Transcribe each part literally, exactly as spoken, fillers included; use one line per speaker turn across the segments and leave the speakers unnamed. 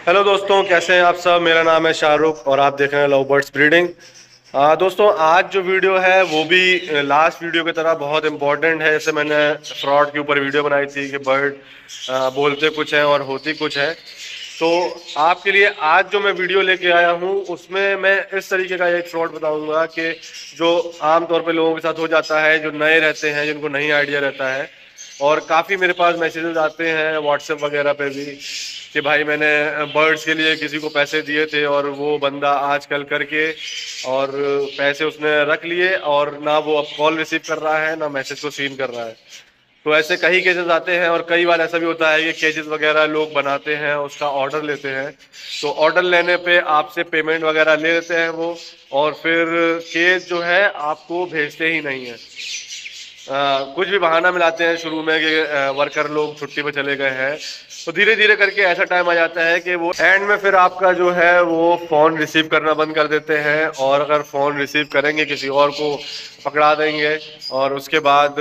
Hello दोस्तों, कैसे हैं आप सब। मेरा नाम है शाहरुख और आप देख रहे हैं लव बर्ड्स ब्रीडिंग। आ, दोस्तों, आज जो वीडियो है वो भी लास्ट वीडियो की तरह बहुत इंपॉर्टेंट है। जैसे मैंने फ्रॉड के ऊपर वीडियो बनाई थी कि बर्ड आ, बोलते कुछ है और होती कुछ है। तो आपके लिए आज जो मैं वीडियो लेके आया हूँ उसमें मैं इस तरीके का एक फ्रॉड बताऊंगा कि जो आमतौर पे लोगों के साथ हो जाता है, जो नए रहते हैं, जिनको नहीं आइडिया रहता है। और काफ़ी मेरे पास मैसेजेस आते हैं व्हाट्सएप वगैरह पे भी कि भाई मैंने बर्ड्स के लिए किसी को पैसे दिए थे और वो बंदा आजकल करके और पैसे उसने रख लिए और ना वो अब कॉल रिसीव कर रहा है ना मैसेज को सीन कर रहा है। तो ऐसे कई केसेस आते हैं और कई बार ऐसा भी होता है कि केसेस वगैरह लोग बनाते हैं, उसका ऑर्डर लेते हैं। तो ऑर्डर लेने पे आपसे पेमेंट वगैरह ले लेते हैं वो, और फिर केस जो है आपको भेजते ही नहीं है। आ, कुछ भी बहाना मिलाते हैं शुरू में कि वर्कर लोग छुट्टी पे चले गए हैं। तो धीरे धीरे करके ऐसा टाइम आ जाता है कि वो एंड में फिर आपका जो है वो फ़ोन रिसीव करना बंद कर देते हैं, और अगर फ़ोन रिसीव करेंगे किसी और को पकड़ा देंगे, और उसके बाद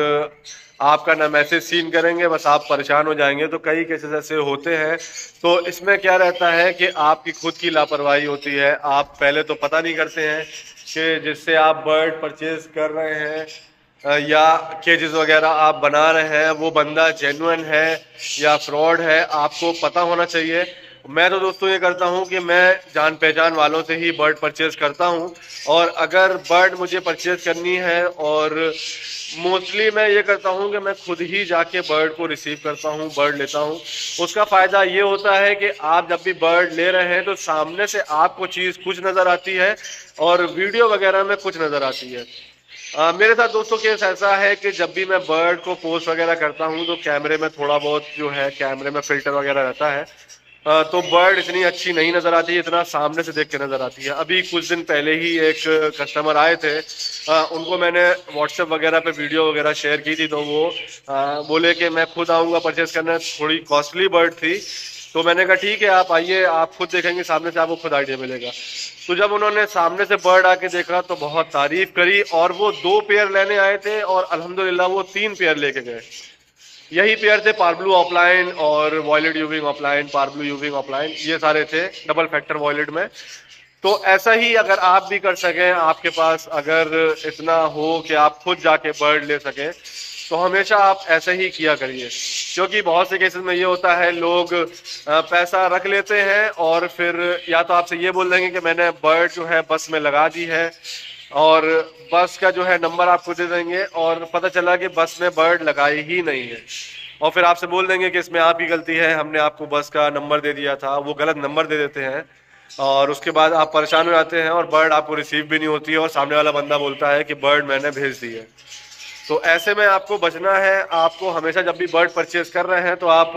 आपका ना मैसेज सीन करेंगे, बस आप परेशान हो जाएंगे। तो कई केसेस ऐसे होते हैं। तो इसमें क्या रहता है कि आपकी खुद की लापरवाही होती है। आप पहले तो पता नहीं करते हैं कि जिससे आप बर्ड परचेज कर रहे हैं या केजेस वगैरह आप बना रहे हैं वो बंदा जेन्युइन है या फ्रॉड है, आपको पता होना चाहिए। मैं तो दोस्तों ये करता हूँ कि मैं जान पहचान वालों से ही बर्ड परचेज करता हूँ। और अगर बर्ड मुझे परचेज करनी है, और मोस्टली मैं ये करता हूँ कि मैं खुद ही जाके बर्ड को रिसीव करता हूँ, बर्ड लेता हूँ। उसका फ़ायदा ये होता है कि आप जब भी बर्ड ले रहे हैं तो सामने से आपको चीज़ कुछ नज़र आती है और वीडियो वगैरह में कुछ नज़र आती है। आ, मेरे साथ दोस्तों केस ऐसा है कि जब भी मैं बर्ड को पोस्ट वगैरह करता हूं तो कैमरे में थोड़ा बहुत जो है कैमरे में फिल्टर वगैरह रहता है। आ, तो बर्ड इतनी अच्छी नहीं नज़र आती है, इतना सामने से देख के नज़र आती है। अभी कुछ दिन पहले ही एक कस्टमर आए थे, आ, उनको मैंने व्हाट्सएप वगैरह पे वीडियो वगैरह शेयर की थी। तो वो आ, बोले कि मैं खुद आऊँगा परचेज करने, थोड़ी कॉस्टली बर्ड थी। तो मैंने कहा ठीक है, आप आइए, आप खुद देखेंगे सामने से, आपको खुद आइडिया मिलेगा। तो जब उन्होंने सामने से बर्ड आके देखा तो बहुत तारीफ करी, और वो दो पेयर लेने आए थे और अल्हम्दुलिल्लाह वो तीन पेयर लेके गए। यही पेयर थे पार्ब्लू ऑफलाइन और वॉयलेट यूविंग ऑफलाइन, पार्ब्लू यूविंग ऑफलाइन, ये सारे थे डबल फैक्टर वॉयलेट में। तो ऐसा ही अगर आप भी कर सकें, आपके पास अगर इतना हो कि आप खुद जाके बर्ड ले सकें, तो हमेशा आप ऐसे ही किया करिए। क्योंकि बहुत से केसेस में ये होता है, लोग पैसा रख लेते हैं और फिर या तो आपसे ये बोल देंगे कि मैंने बर्ड जो है बस में लगा दी है, और बस का जो है नंबर आपको दे देंगे, और पता चला कि बस में बर्ड लगाई ही नहीं है। और फिर आपसे बोल देंगे कि इसमें आपकी गलती है, हमने आपको बस का नंबर दे दिया था। वो गलत नंबर दे देते हैं और उसके बाद आप परेशान हो जाते हैं और बर्ड आपको रिसीव भी नहीं होती है, और सामने वाला बंदा बोलता है कि बर्ड मैंने भेज दी है। तो ऐसे में आपको बचना है। आपको हमेशा जब भी बर्ड परचेज कर रहे हैं तो आप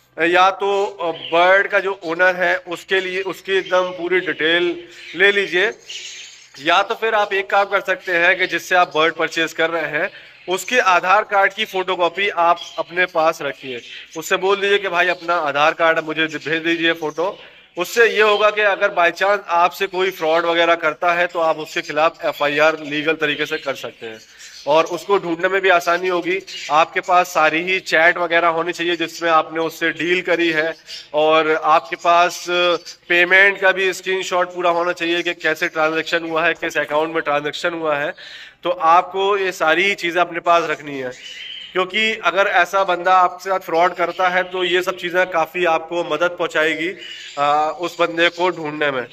या तो बर्ड का जो ओनर है उसके लिए उसकी एकदम पूरी डिटेल ले लीजिए, या तो फिर आप एक काम कर सकते हैं कि जिससे आप बर्ड परचेज कर रहे हैं उसके आधार कार्ड की फोटोकॉपी आप अपने पास रखिए। उससे बोल दीजिए कि भाई अपना आधार कार्ड मुझे भेज दीजिए फोटो। उससे ये होगा कि अगर बाई चांस आपसे कोई फ्रॉड वगैरह करता है तो आप उसके खिलाफ एफ आई आर लीगल तरीके से कर सकते हैं, और उसको ढूंढने में भी आसानी होगी। आपके पास सारी ही चैट वगैरह होनी चाहिए जिसमें आपने उससे डील करी है, और आपके पास पेमेंट का भी स्क्रीनशॉट पूरा होना चाहिए कि कैसे ट्रांजैक्शन हुआ है, किस अकाउंट में ट्रांजैक्शन हुआ है। तो आपको ये सारी चीज़ें अपने पास रखनी है, क्योंकि अगर ऐसा बंदा आपके साथ फ्रॉड करता है तो ये सब चीज़ें काफ़ी आपको मदद पहुंचाएगी आ, उस बंदे को ढूंढने में।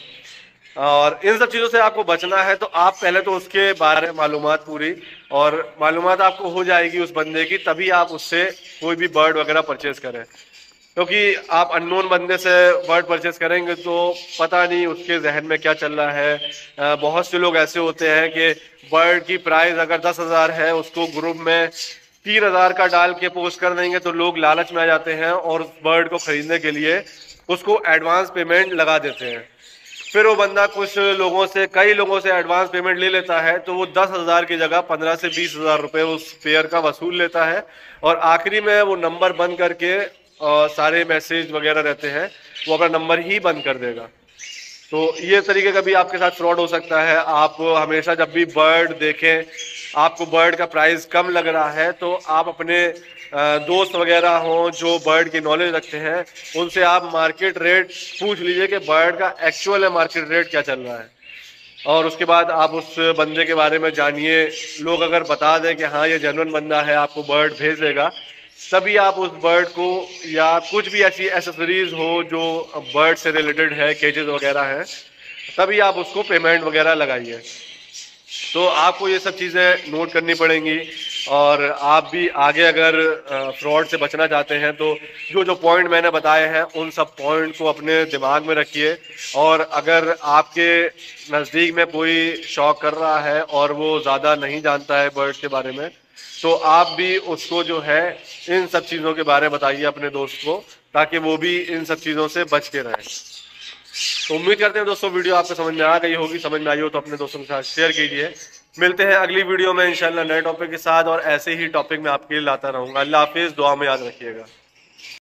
और इन सब चीज़ों से आपको बचना है तो आप पहले तो उसके बारे में मालूमात पूरी और मालूमात आपको हो जाएगी उस बंदे की, तभी आप उससे कोई भी बर्ड वगैरह परचेज करें। क्योंकि आप अननोन बंदे से बर्ड परचेज करेंगे तो पता नहीं उसके जहन में क्या चल रहा है। बहुत से लोग ऐसे होते हैं कि बर्ड की प्राइस अगर दस हज़ार है, उसको ग्रुप में तीन हज़ार का डाल के पोस्ट कर देंगे तो लोग लालच में आ जाते हैं और उस बर्ड को खरीदने के लिए उसको एडवांस पेमेंट लगा देते हैं। फिर वो बंदा कुछ लोगों से कई लोगों से एडवांस पेमेंट ले लेता है, तो वो दस हज़ार की जगह पंद्रह से बीस हज़ार रुपये उस पेयर का वसूल लेता है, और आखिरी में वो नंबर बंद करके और सारे मैसेज वगैरह रहते हैं वो अपना नंबर ही बंद कर देगा। तो ये तरीके का भी आपके साथ फ्रॉड हो सकता है। आप हमेशा जब भी बर्ड देखें, आपको बर्ड का प्राइस कम लग रहा है तो आप अपने दोस्त वगैरह हों जो बर्ड की नॉलेज रखते हैं, उनसे आप मार्केट रेट पूछ लीजिए कि बर्ड का एक्चुअल मार्केट रेट क्या चल रहा है, और उसके बाद आप उस बंदे के बारे में जानिए। लोग अगर बता दें कि हाँ ये जेन्युइन बंदा है, आपको बर्ड भेज देगा, तभी आप उस बर्ड को, या कुछ भी ऐसी एसेसरीज हो जो बर्ड से रिलेटेड है, केजेस वगैरह हैं, तभी आप उसको पेमेंट वगैरह लगाइए। तो आपको ये सब चीज़ें नोट करनी पड़ेंगी, और आप भी आगे अगर फ्रॉड से बचना चाहते हैं तो जो जो पॉइंट मैंने बताए हैं उन सब पॉइंट को अपने दिमाग में रखिए। और अगर आपके नज़दीक में कोई शौक कर रहा है और वो ज़्यादा नहीं जानता है बर्ड के बारे में, तो आप भी उसको जो है इन सब चीज़ों के बारे में बताइए अपने दोस्त को, ताकि वो भी इन सब चीज़ों से बच के रहे। तो उम्मीद करते हैं दोस्तों वीडियो आपको समझ में आ गई होगी। समझ में आई हो तो अपने दोस्तों के साथ शेयर कीजिए। मिलते हैं अगली वीडियो में इंशाल्लाह नए टॉपिक के साथ, और ऐसे ही टॉपिक मैं आपके लिए लाता रहूंगा। अल्लाह हाफिज़, दुआ में याद रखिएगा।